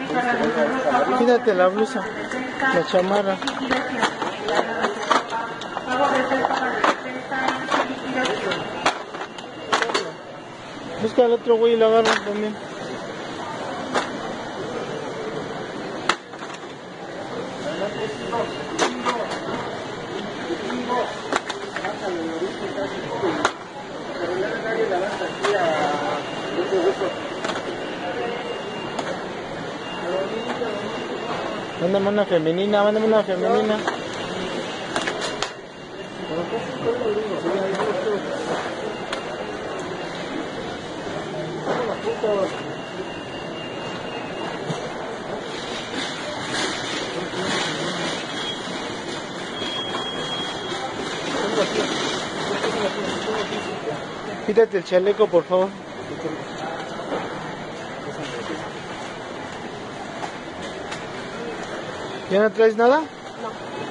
Quítate la blusa, la chamarra. Busca al otro güey y lo agarra también. Mándame una femenina, mándame una femenina. Quítate el chaleco, por favor. ¿Ya no traes nada? No.